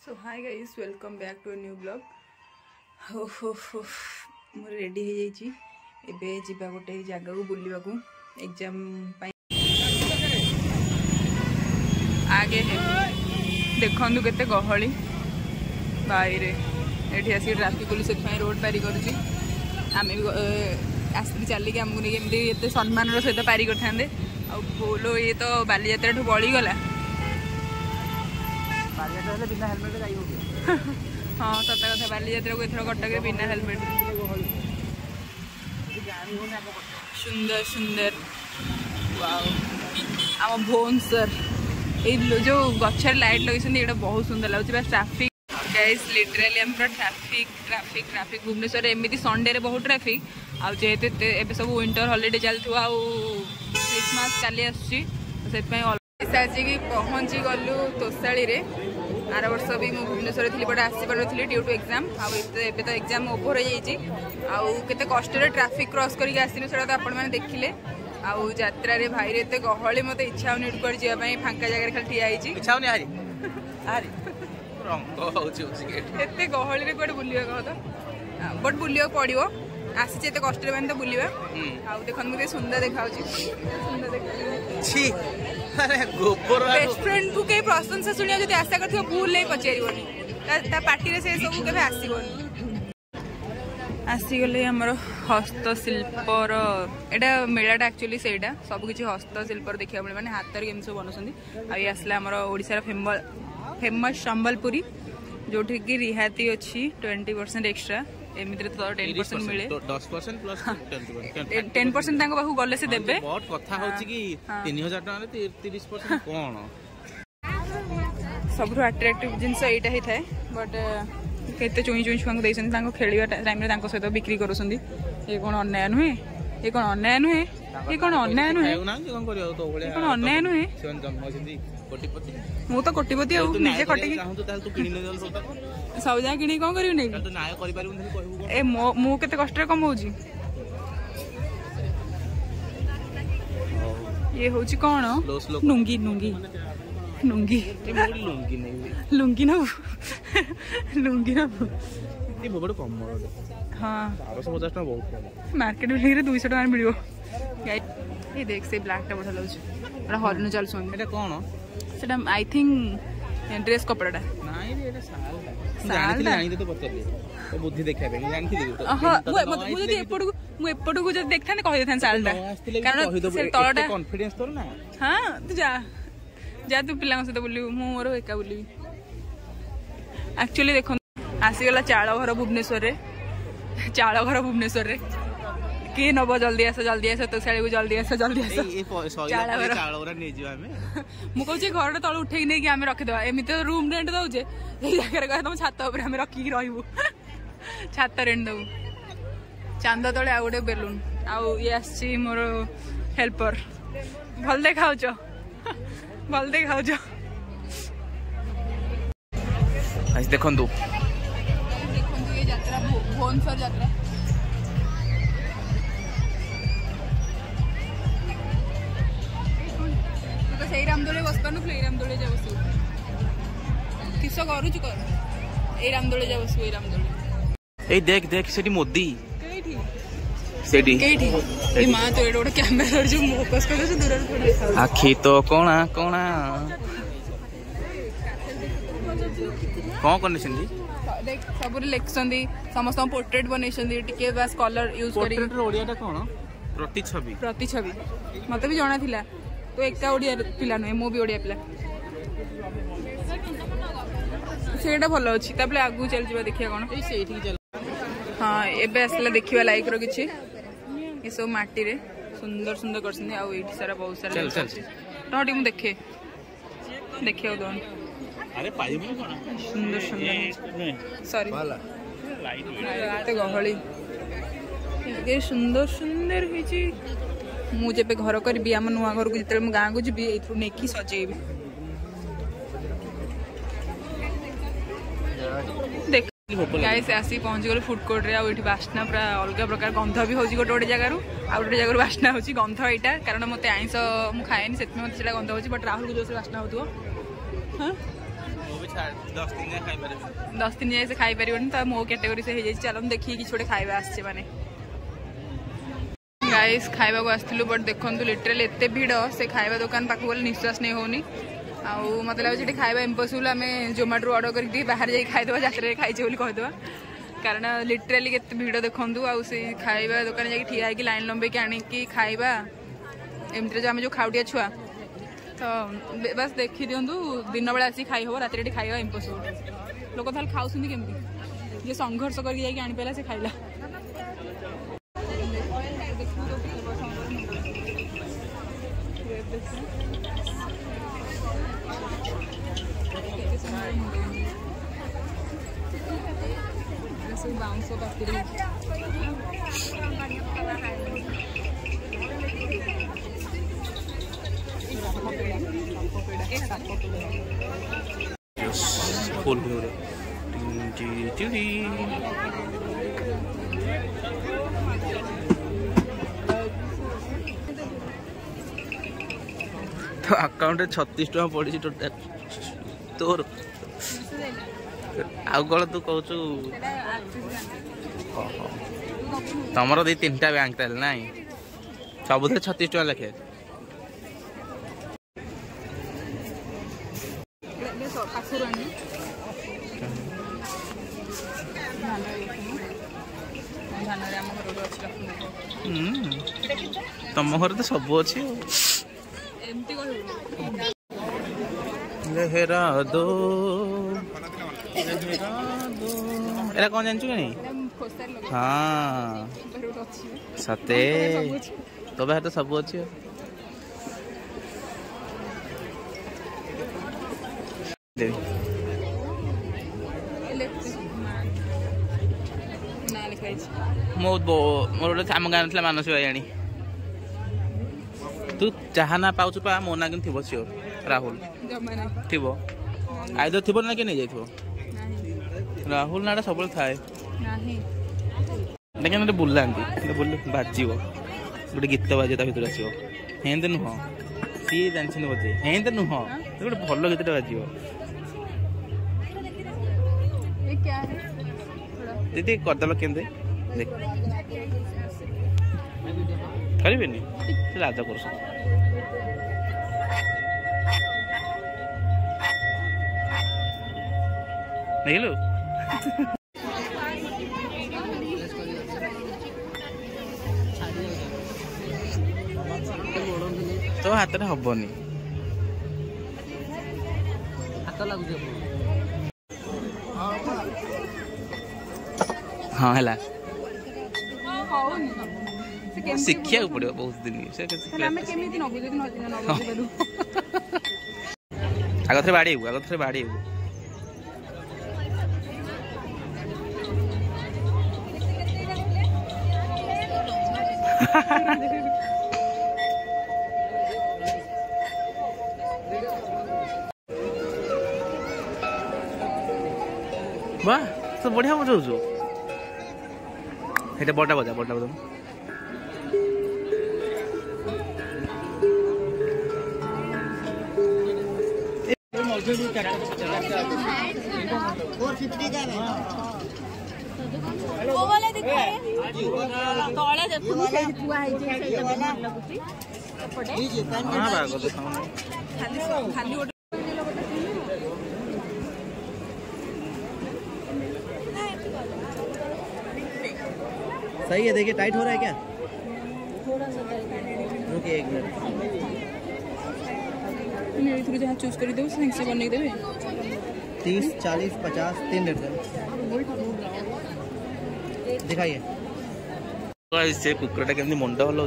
So hi guys welcome back to a new blog. मोर ready हो जाइए एबे जीवा गोटे जगह को बुलवा को एग्जाम आगे है देखु केते गहली बाहर ये आसिक ट्राफिक पुलिस रोड पारी करुँची आम भी आसिक चलिक आमको नहीं एमती सम्मान सहित पारी करते बोलो ये तो बालीजात्रा ठू बड़ीगला हाँ सत कथा बालीजात्रा को एथर कटक बिना हेलमेट सुंदर सुंदर आम भुवनेश्वर ये जो गचर लाइट लगे बहुत सुंदर लगे ट्राफिक गाइस लिटराली हम ट्राफिक ट्राफिक ट्राफिक भुवनेश्वर एमती संडे रे बहुत ट्राफिक आउ जेहेतु ए सब विंटर हॉलिडे चलथु आ क्रिसमस काली आसी आसिक पहुँची गलु तोशाली रे आर वर्ष भी मुझे भुवनेश्वर थी बट आसपार नी ड्यू टू एग्जाम आबे तो एग्जाम ओभर हो जाते कष्ट ट्राफिक क्रॉस करके आसनी से आपण मैंने देखिले आउ यात्रा रे भाई रे गहली मत इच्छा होनी कुआड़े जावाई फांका जगह खाली ठिया एत गहली रे कुआड़े बुलिया कह तो बट बुलिया पड़ो आसी एत कष्ट मैंने तो बुलवा आउ देख मुझे सुंदर देखा बेस्ट फ्रेंड को कई प्रशंसा शुणा जो आशा कर भूल नहीं पचार पार्टी से सब के आसबनी आसीगले आमर हस्तशिल्पर एटा मेलाटा एक्चुअली से सबकि हस्तशिल्पर देखा मिले मैंने हाथ केमी सब बनाऊँ आई आसला आमर ओडिशार फेमस संबलपुरी जो कि रिहाती अच्छी 20% एक्स्ट्रा एमती तो 10% मिले 10% प्लस 10% पाखु गले से देबे बहुत कथा होची कि 3000 टका रे 30% कोन सबरु अट्रैक्टिव जिंस एटा ही थाए बट केते चुई चुई छुआ देइसन तांको खेलिवा टाइम रे तांको सहित बिक्री करूसंदी ये कोन अन्याय नुहे ये कोन अन्याय नुहे ये कोन अन्याय नुहे कोन करियो तो ओले कोन अन्याय नुहे सेवन जन्म सिंदी कोटिपति मु तो कोटिपति आ निजे कटकी चाहू तो ताल तू किनि ले जल सब जा किनी कोन करियो नै तो नाय करि पारिबु नहीं कहबु ए मु केते कष्ट रे कमाउची ये होची कोन लुंगी लुंगी लुंगी लुंगी नहीं लुंगी ना लुंगी ना ये बड़ कम हाँ 1250 टका बहुत मार्केट में 200 टका मिलियो ये देख से ब्लैक टा बढ़ा लाउछ एटा हॉर्न चल सोन एटा कोन सेटा आई थिंक ड्रेस कपड़ाटा नहीं रे एटा साल जानी तो पचले तो बुद्धि देखा पे जानी थी हां मु जदी एपड़ को जदी देखथान कहि देथान सालटा कारण से तळटा कॉन्फिडेंस तोर ना हां तू जा जा तू पिला सहित बुलू मु मोर एका बुलू एक्चुअली देखो आसीगला चाल घर भुवनेश्वर रे चाल घर भुवनेश्वर रे के नब जल्दी आस तो साड़ी को जल्दी आस चाल घर मु कहूँ घर तल उठे नहीं आम रखीद एमती तो रूम रेंट दौचे जगह कह तुम छात आम रखिकी रही छात रेंट दबू चांद तले आ गए बेलून आउ ये आसी मोर हेल्पर भल देखा भल देखा देखु ये यात्रा भुवनेश्वर यात्रा तो सही रामदोली बस पार नु रामदोली जा बस किस करूँ कर ए रामदोली जा बस ए रामदोली ए देख देख सेठी मोदी केठी सेठी केठी ए मां तो एडो कैमरा जो फोकस कर से दूर से देखा आखी तो कोणा कोणा कौन करने सिंधी देख सब लिखसन दी समस्त पोर्ट्रेट बनैसन दी टिके बस कलर यूज करी पोर्ट्रेट रो ओडिया टा कोन प्रतिछवि मते भी जाना थिला तो एका ओडिया पिला नुहे मु भी ओडिया पिला सेटा भल अच्छी तापले आगु चल जिबा देखिया कोन ए सेठी चल हां एबे असला देखिबा लाइक रो किछि ए सब माटी रे सुंदर सुंदर करछन आ एठी सारा बहुत सारा चल चल टोटी मु देखे देखियो दोन अरे पाइबु कोन सुंदर सुंदर सॉरी लाइट ते गहली ये सुंदर सुंदर होइछि मु जेबे घर करबी आम नुआ घर को जिते गाँ को जी एथु नेकी सजेबी देख गाइस आसी पहुंच गलो फूड कोर्ट रे आउठी बास्ना पूरा अलग प्रकार गंध भी होजी गोटे गोटे जगार आ गोटे जगार बास्ना होची गंध एटा कारण मते आइंस मु खाएनी सेत मते सेटा गंध होची बट राहुल को जो से बास्ना होतुओ हां 10 दिन जाए खाई पारे 10 दिन जाए से खाई पारिबनी तो मो कैटेगरी से हो चलो देखिए कि छोटे खाଇବା आसছে माने गाइस खाଇବା को आसथिलु बट देखंतु लिटरली एते भीड़ से खाଇବା दुकान पाखु बोले निश्वास नहीं होनी आउ मतलब सेठी खाଇବା इम्पॉसिबल हमें जोमेटो ऑर्डर करके बाहर जाई खाई देबा यात्रा खाई जे बोली कह देबा कारण लिटरली केते भीड़ देखंतु आउ से खाଇବା दुकान जाके ठिया है कि लाइन लंबे के आनी कि खाଇବା एमते जो हम जो खाउटिया छुआ तो बस देखी दिंतु दिन बेला आसी खाई हो रात खाଇବା इम्पॉसिबल लोक ताल खाउसुंदी केमती जे संघर्ष करके जाके आनी पेला से खाइला बाउंस फुल तो अकाउंट 36 टका पड़ी टोटाल तोर आउ कल तू कहू तुम दी 3टा बैंक ताल ना सब 36 टका लेखे तुम घर तो सब अच्छी लेहरा दो एरा कौन जानचु कि हाँ सते तो बाहर तो सब अच्छी मोर गोटे आम गाँव मानस भाई तू चाह ना पाऊ पा मो ना कि थी सियोर राहुल थी आईदर थी ना कि नहीं जाइए राहुल ना सब थाए लेकिन बुलाती बुल बाज गोटे गीत बाजे भर आसो हेंदे नुह सी जानी बोधे हेंदे नुह गोटे भल गीत बाज दीदी करदेल के करें राजा कर देखलु तो हाथ में हबनी हाथ लगुच हाँ है शिक्षा पड़ो बहुत दिन आग थे बाड़ी आग थे बाड़ी वाह तो बढ़िया बजाऊ এটা বড়টা বাজা सही है देखिए टाइट हो रहा है क्या थोड़ा सा रुकिए एक मिनट मेरे जहाँ चूज कर दे से बने देवे 30 40 50 3 रेट दिखाइए से कुकुरटा केमती मुंड हल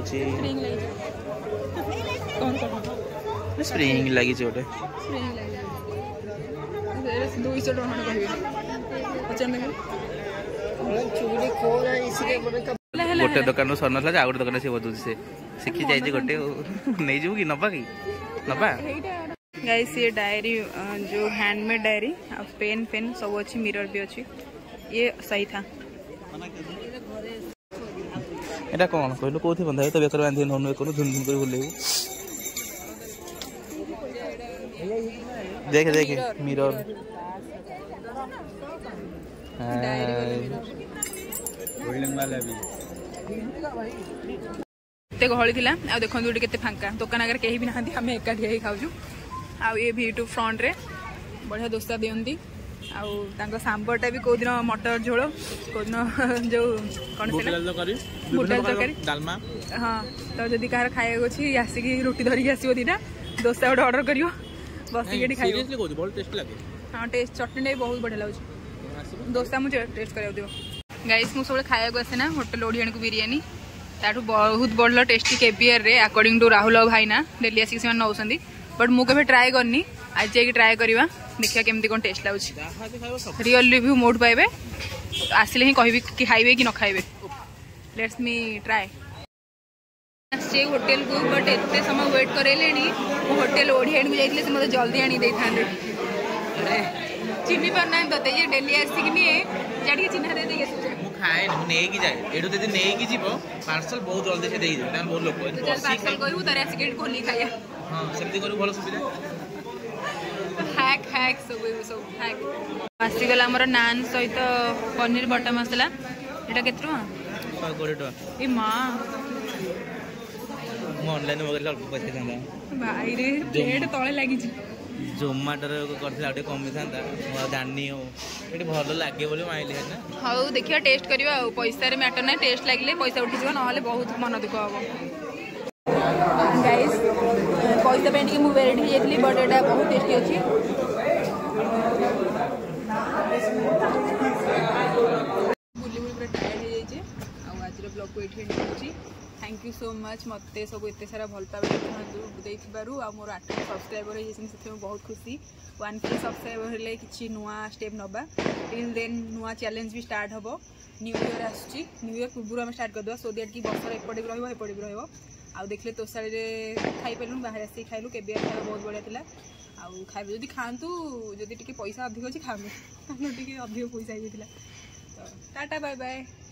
स्प्रिंग लगी गोटे 200 गोटे दुकान सर ना गोटे दुकान से बदलू से शिखी जाए गोटे नहीं जीव कि नबा गाइस ये डायरी जो हैंडमेड डायरी पेन पेन सब अच्छी मिरर भी अच्छी ये सही था एटा कौन कहलु कोथि बंधा तो बेकर बांधी ननु करू धुन धुन कर बुलेबू देख देख मिरर डायरी वाला एते गहली थिला आ देखंतु एटी केते फांका दुकान आगे केही भी नाहंती हमें एकाठी ही खाउछु आ ये V2 फ्रंट रे बढ़िया दोस्ता दियंती आउ तांको सांबरटा भी को दिन मटर झोल को दिन जो कौन से बुटल तरकारी डालमा हाँ तो जदि कहार खाइबा अछि आसिकी रोटी धरिक आसीबो दिना दोस्ता गोटे ऑर्डर करियो बसिक खाइबो सीरियसली कहू बहुत टेस्ट लागे हाँ टेस्ट चटनी बहुत बढ़िया लागुଛି दोस्ता मुझे टेस्ट करियो दियो गाइस मु सब खाइबा आसे ना होटल ओडियन को बिरयानी ताठू बहुत बड़ टेस्टी केपीआर रे अकॉर्डिंग टू राहुल और भाईना डेली आसिक से नौसंदी बट मु केबे ट्राई करनी आज जाके ट्राई करवा देखिया केमती कोन टेस्ट लागुଛି रियल रिव्यू मोड पाइबे आसिले ही कहबी कि खाइबे कि न खाइबे लेट्स मी ट्राई से होटल को बट एते समय वेट करेलेनी मो होटल ओडियन को जाइले से मते जल्दी आनी दे थांदे चिन्नी परना तते ये डेली आसिक नि जाडी चिन्हा दे दे मु खाए मु नै की जाए एडो जदी नै की जीवो पार्सल बहुत जल्दी से देई दे तान बहुत लोग चल पार्सल कहू तारे आसिक खोली खाया हां सेमती करू भलो सुविधा हैक हैक सब हैक आसी गला हमर नान सहित पनीर बटर मसाला एटा केतरो 120 टका ए मां मु ऑनलाइन मगर अल्प पैसा थांदा भाई रे प्लेट तळे लागि छी जोमाटो रे करथिला आटे कमी थांदा मु जान्नी हो एटी भलो लागे बोले माइले है ना हाउ देखिया टेस्ट करिवा पैसा रे मैटर ना टेस्ट लागले पैसा उठी जीव न हले बहुत मन दुख हबो गाइस पैसा पे कि मु वेराइटी जेतली बट एटा बहुत टेस्टी अछि बुली बुली पूरा टायर्ड हो जाइए आ आज ब्लॉग को ये होची थैंक यू सो मच मत सब एत सारा भल पाइबारू आ मोर 8 सब्सक्राइबर से बहुत खुशी 1K सब्सक्राइबर हेले किछि नुआ स्टेप नबा टिल देन नुआ चैलेंज भी स्टार्ट हबो न्यू ईयर आछि न्यू ईयर पूर्व हम स्टार्ट कर दो सो दैट कि बसर एपटे भी रहबो एपटे भी रहबो आ देखले तोसाली रे खाई पेलुन बाहर आसी खाइलु केबे खाइबा बहुत बढ़िया थिला आ खाइबे जदी खांतु जदी टिके पैसा अधिक अछि खामु टिके अधिक पैसा आइथिला तो टाटा बाय बाय।